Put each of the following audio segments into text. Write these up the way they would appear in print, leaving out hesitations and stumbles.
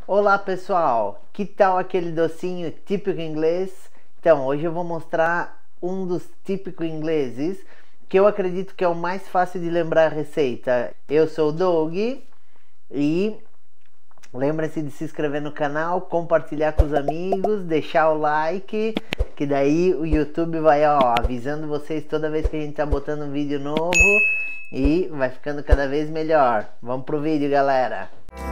Olá pessoal, que tal aquele docinho típico inglês? Então, hoje eu vou mostrar um dos típicos ingleses que eu acredito que é o mais fácil de lembrar a receita. Eu sou o Doug e lembre-se de se inscrever no canal, compartilhar com os amigos, deixar o like, que daí o YouTube vai avisando vocês toda vez que a gente tá botando um vídeo novo e vai ficando cada vez melhor. Vamos pro vídeo, galera!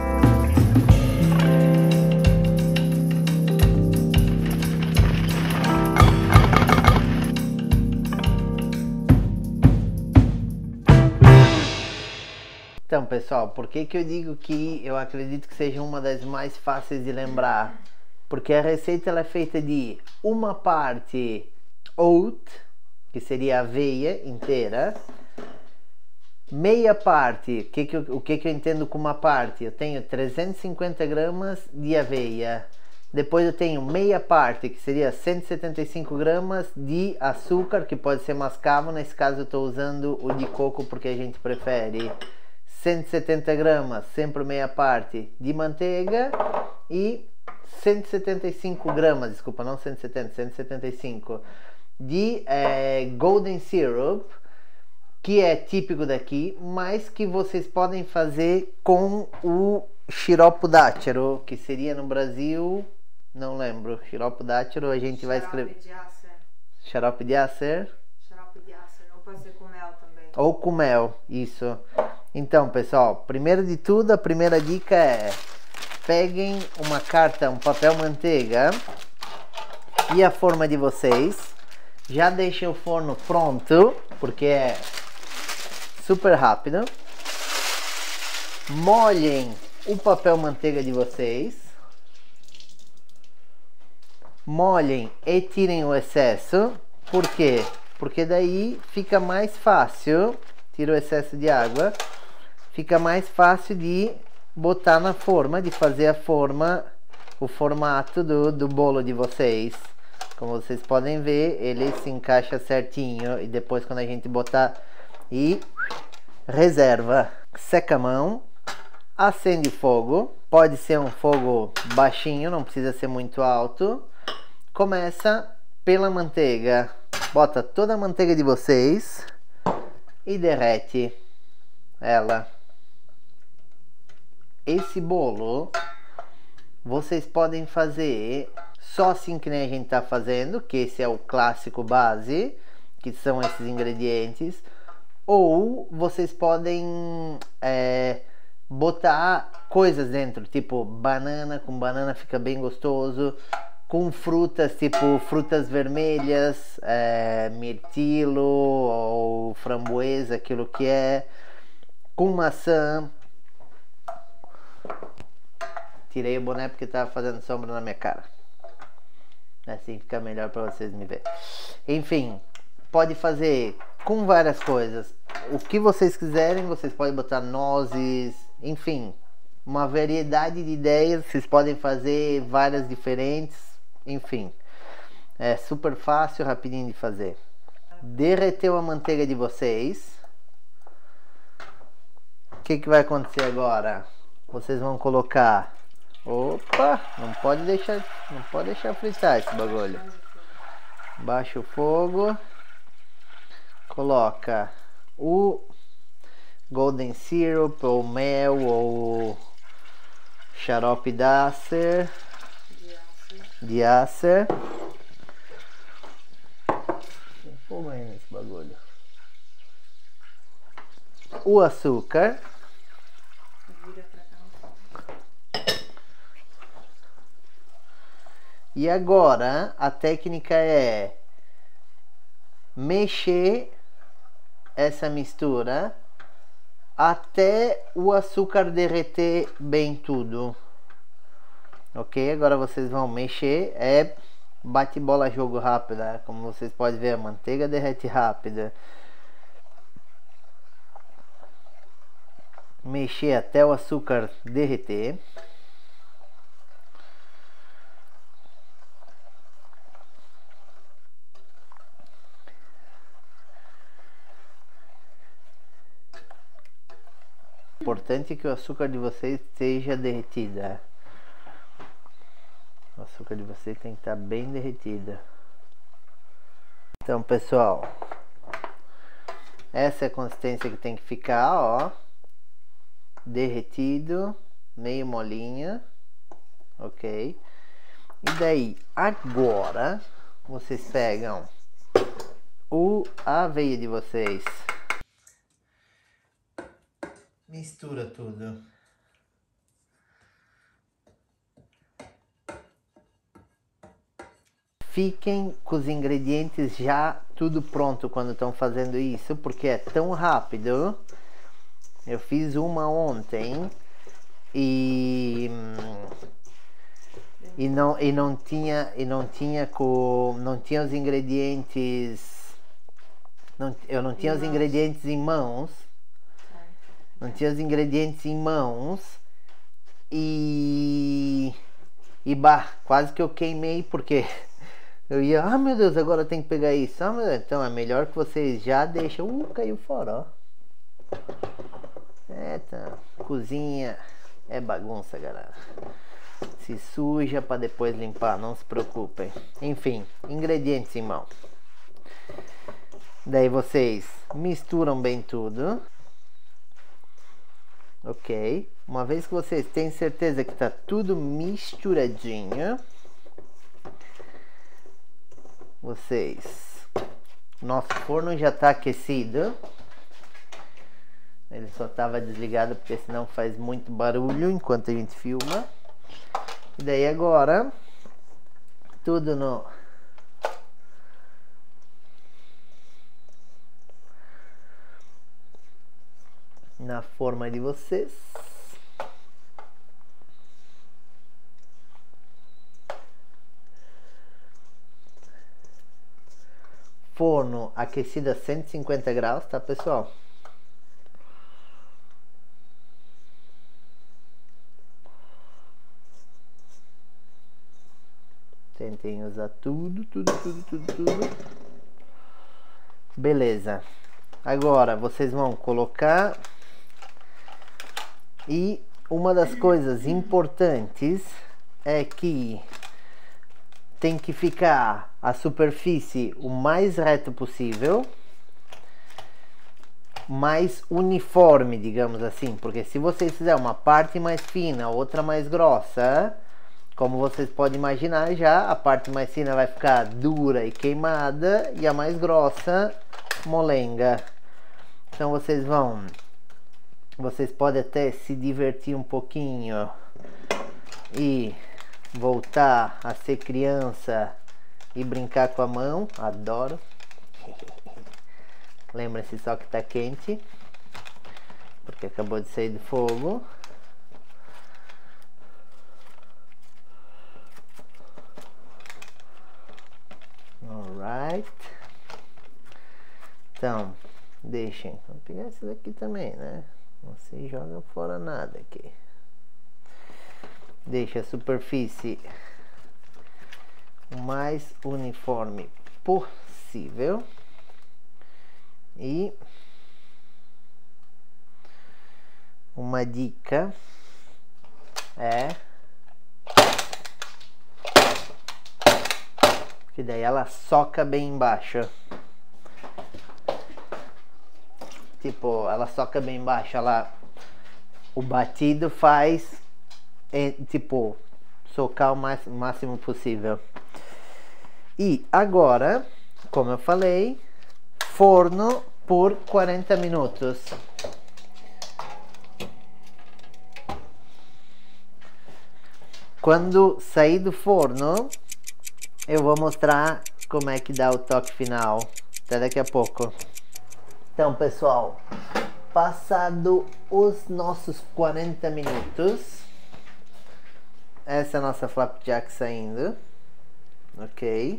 Então, pessoal, por que eu digo que eu acredito que seja uma das mais fáceis de lembrar? Porque a receita ela é feita de uma parte oat, que seria aveia inteira, meia parte, o que eu entendo com uma parte? Eu tenho 350 gramas de aveia, depois eu tenho meia parte, que seria 175 gramas de açúcar, que pode ser mascavo, nesse caso eu estou usando o de coco porque a gente prefere. 170 gramas, sempre meia parte, de manteiga e 175 gramas, desculpa, não 170, 175 de golden syrup, que é típico daqui, mas que vocês podem fazer com o xarope dáttero, que seria no Brasil, não lembro, xarope dáttero, a gente vai escrever... Xarope de acer. Xarope de acer, ou pode ser com mel também. Ou com mel, isso. Então, pessoal, primeiro de tudo, a primeira dica é: peguem uma carta, um papel manteiga e a forma de vocês. Já deixem o forno pronto, porque é super rápido. Molhem o papel manteiga de vocês. Molhem e tirem o excesso. Por quê? Porque daí fica mais fácil, tira o excesso de água, fica mais fácil de botar na forma, de fazer a forma, o formato do bolo de vocês. Como vocês podem ver, ele se encaixa certinho e depois quando a gente botar e reserva. Seca a mão, acende o fogo, pode ser um fogo baixinho, não precisa ser muito alto. Começa pela manteiga, bota toda a manteiga de vocês e derrete ela. Esse bolo vocês podem fazer só assim que nem a gente tá fazendo, que esse é o clássico base, que são esses ingredientes, ou vocês podem botar coisas dentro, tipo banana, com banana fica bem gostoso, com frutas, tipo frutas vermelhas, mirtilo ou framboesa, aquilo que é, com maçã. Tirei o boné porque tava fazendo sombra na minha cara. Assim fica melhor para vocês me verem. Enfim, pode fazer com várias coisas. O que vocês quiserem, vocês podem botar nozes, enfim, uma variedade de ideias. Vocês podem fazer várias diferentes, enfim. É super fácil, rapidinho de fazer. Derreteu a manteiga de vocês. O que vai acontecer agora? Vocês vão colocar... Opa, não pode deixar fritar esse bagulho. Baixa o fogo. Coloca o golden syrup ou mel ou xarope de acer. Tem fogo aí nesse bagulho. O açúcar. E agora a técnica é mexer essa mistura até o açúcar derreter bem tudo. Ok? Agora vocês vão mexer, bate bola jogo rápida, como vocês podem ver, a manteiga derrete rápida. Mexer até o açúcar derreter. Importante que o açúcar de vocês esteja derretida. O açúcar de vocês tem que estar bem derretido. Então, pessoal, essa é a consistência que tem que ficar, ó. Derretido, meio molinha, ok? E daí, agora, vocês pegam a aveia de vocês. Mistura tudo. Fiquem com os ingredientes já tudo pronto quando estão fazendo isso, porque é tão rápido. Eu fiz uma ontem e não tinha os ingredientes. Eu não tinha os ingredientes em mãos. Não tinha os ingredientes em mãos e quase que eu queimei porque eu ia, meu Deus, agora eu tenho que pegar isso. Meu Deus, então é melhor que vocês já deixem. Caiu fora, ó. Tá. Cozinha é bagunça, galera. Se suja para depois limpar, não se preocupem. Enfim, ingredientes em mão. Daí vocês misturam bem tudo. Ok. Uma vez que vocês têm certeza que está tudo misturadinho, nosso forno já está aquecido. Ele só estava desligado porque senão faz muito barulho enquanto a gente filma. E daí agora tudo na forma de vocês. Forno aquecido a 150 graus, tá, pessoal? Tentem usar tudo. Beleza. Agora vocês vão colocar. E uma das coisas importantes é que tem que ficar a superfície o mais reto possível, mais uniforme, digamos assim, porque se vocês fizerem uma parte mais fina, outra mais grossa, como vocês podem imaginar já, a parte mais fina vai ficar dura e queimada e a mais grossa molenga. Então vocês podem até se divertir um pouquinho e voltar a ser criança e brincar com a mão. Adoro. Lembre-se só que tá quente, porque acabou de sair do fogo. Alright. Então, deixem. Vou pegar esse daqui também, né? Não se joga fora nada aqui. Deixa a superfície o mais uniforme possível. E uma dica é que daí ela soca bem embaixo. Tipo, ela soca bem embaixo, o batido faz tipo socar o máximo possível. E agora, como eu falei, forno por 40 minutos. Quando sair do forno, eu vou mostrar como é que dá o toque final. Até daqui a pouco. Então, pessoal, passado os nossos 40 minutos, essa é a nossa flapjack saindo, ok?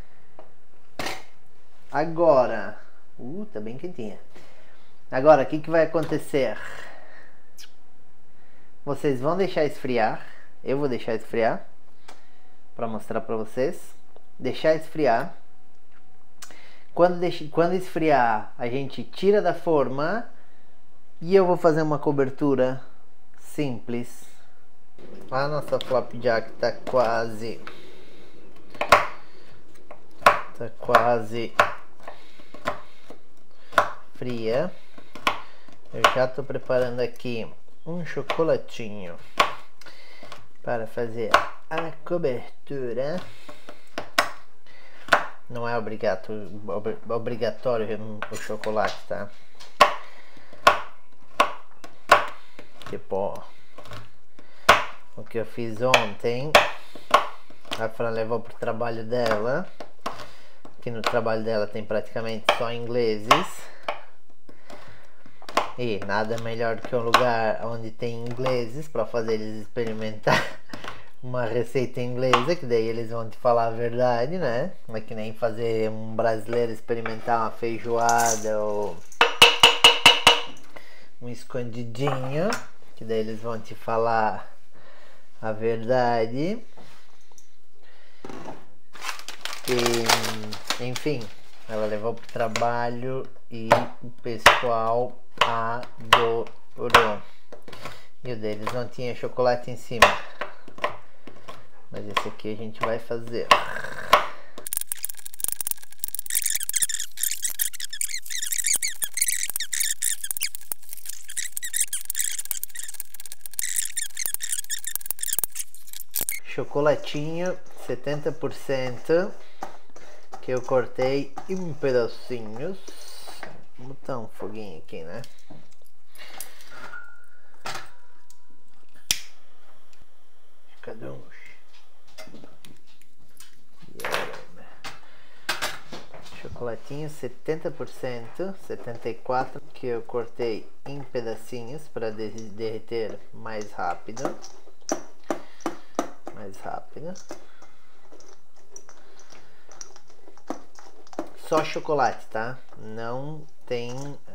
Agora, tá bem quentinha. Agora, o que vai acontecer? Vocês vão deixar esfriar, eu vou deixar esfriar, para mostrar para vocês. Deixar esfriar. Quando esfriar, a gente tira da forma e eu vou fazer uma cobertura simples A nossa flapjack tá quase fria. Eu já tô preparando aqui um chocolatinho para fazer a cobertura. Não é obrigatório o chocolate, tá? Tipo, o que eu fiz ontem, a Fran levou pro trabalho dela, que no trabalho dela tem praticamente só ingleses. E nada melhor do que um lugar onde tem ingleses para fazer eles experimentar uma receita inglesa, que daí eles vão te falar a verdade, né? Não é que nem fazer um brasileiro experimentar uma feijoada ou um escondidinho, que daí eles vão te falar a verdade. E, enfim, ela levou pro trabalho e o pessoal adorou. E o deles não tinha chocolate em cima. Mas esse aqui a gente vai fazer. Chocolatinho 70% que eu cortei em pedacinhos. Vou botar um foguinho aqui, né? Cadê um? Chocolatinho 70%, 74% que eu cortei em pedacinhos para derreter mais rápido. Só chocolate, tá? Não tem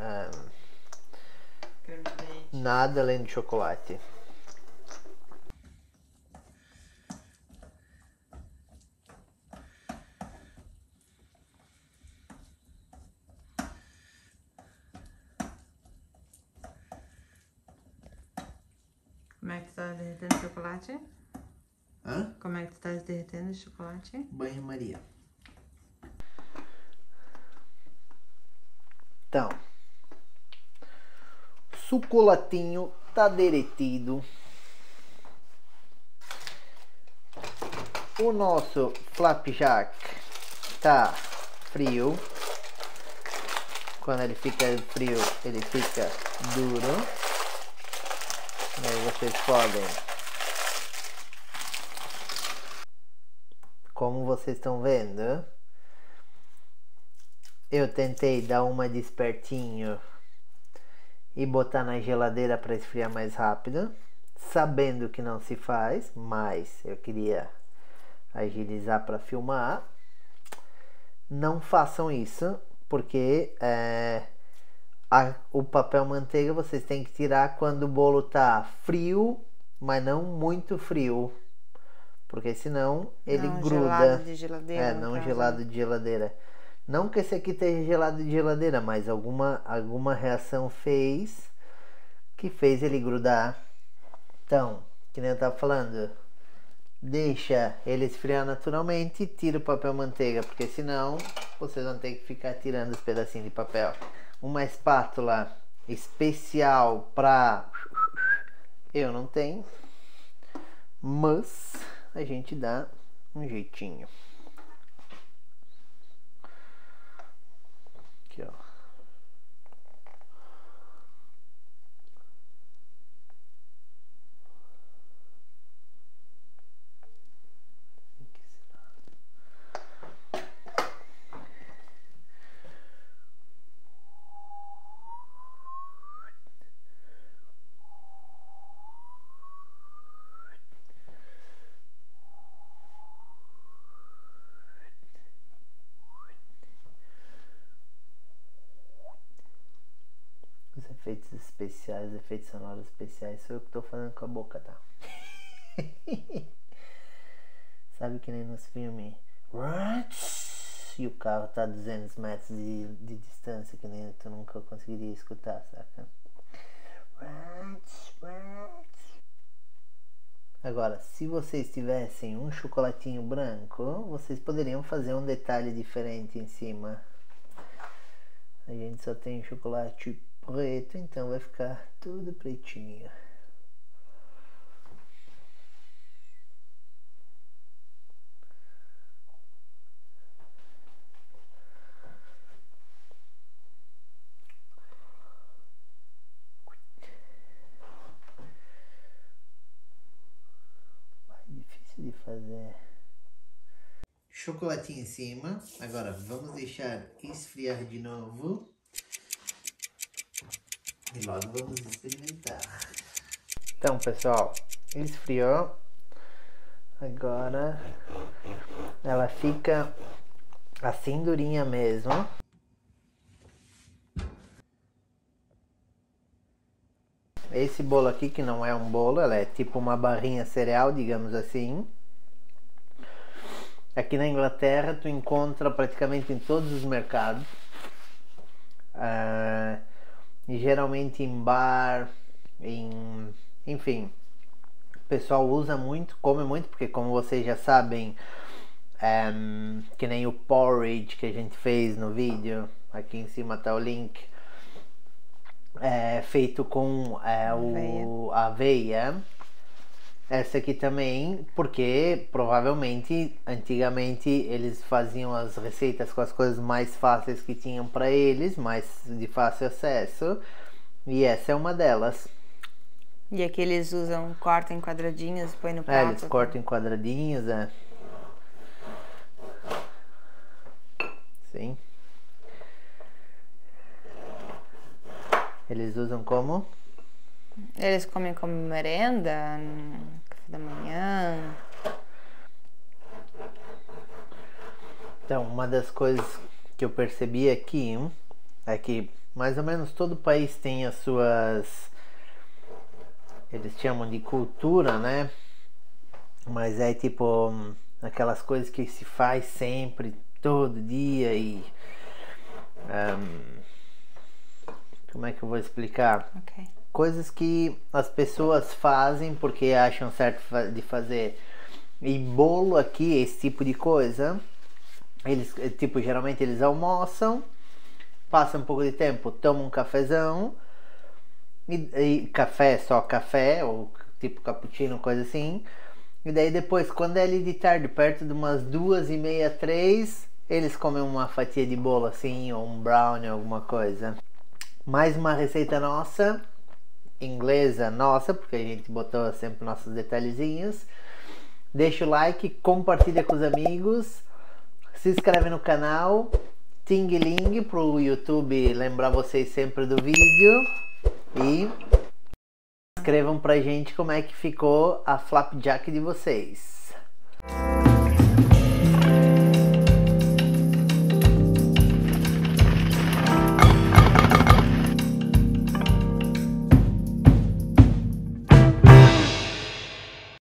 nada além de chocolate. Como é que tu tá derretendo o chocolate? Hã? Como é que tu tá derretendo o chocolate? Banho-maria. Então, chocolatinho tá derretido. O nosso flapjack tá frio. Quando ele fica frio, ele fica duro. E aí vocês podem, como vocês estão vendo, eu tentei dar uma de espertinho e botar na geladeira para esfriar mais rápido, sabendo que não se faz, mas eu queria agilizar para filmar. Não façam isso, porque o papel manteiga vocês têm que tirar quando o bolo tá frio, mas não muito frio, porque senão ele Não, gruda. gelado de geladeira, no Não caso. gelado de geladeira. Não que esse aqui esteja gelado de geladeira, mas alguma reação fez que fez ele grudar. Então, que nem eu tava falando, deixa ele esfriar naturalmente e tira o papel manteiga, porque senão vocês vão ter que ficar tirando os pedacinhos de papel. Uma espátula especial para eu não tenho, mas a gente dá um jeitinho. Aqui, ó. Os efeitos especiais, efeitos sonoros especiais, sou eu que tô fazendo com a boca, tá? Sabe que nem nos filmes? E o carro tá a 200 metros de distância, que nem tu nunca conseguiria escutar, saca? Agora, se vocês tivessem um chocolatinho branco, vocês poderiam fazer um detalhe diferente em cima. A gente só tem chocolate preto, então vai ficar tudo pretinho. Difícil de fazer. Chocolatinho em cima. Agora vamos deixar esfriar de novo. E logo vamos experimentar. Então, pessoal, esfriou. Agora ela fica assim durinha mesmo. Esse bolo aqui, que não é um bolo, ela é tipo uma barrinha cereal, digamos assim. Aqui na Inglaterra tu encontra praticamente em todos os mercados. E geralmente em bar, enfim, o pessoal usa muito, come muito, porque como vocês já sabem, que nem o porridge que a gente fez no vídeo, aqui em cima tá o link, feito com a aveia. Essa aqui também, porque provavelmente antigamente eles faziam as receitas com as coisas mais fáceis que tinham para eles, mais de fácil acesso, e essa é uma delas. E aqui eles usam, cortam em quadradinhos, põe no prato. Eles cortam em quadradinhos, Sim. Eles usam como? Eles comem como merenda, no café da manhã. Então, uma das coisas que eu percebi aqui é que mais ou menos todo país tem as suas, eles chamam de cultura, né? Mas é tipo aquelas coisas que se faz sempre, todo dia e como é que eu vou explicar? Okay. Coisas que as pessoas fazem porque acham certo de fazer. E bolo aqui, esse tipo de coisa, eles, tipo, geralmente eles almoçam, passam um pouco de tempo, tomam um cafezão, e café, só café, ou tipo cappuccino, coisa assim. E daí depois, quando é ali de tarde, perto de umas 2:30, 3, eles comem uma fatia de bolo assim, ou um brownie, alguma coisa. Mais uma receita nossa, inglesa nossa, porque a gente botou sempre nossos detalhezinhos. Deixa o like, compartilha com os amigos, se inscreve no canal, ting-ling pro YouTube lembrar vocês sempre do vídeo e escrevam pra gente como é que ficou a flapjack de vocês.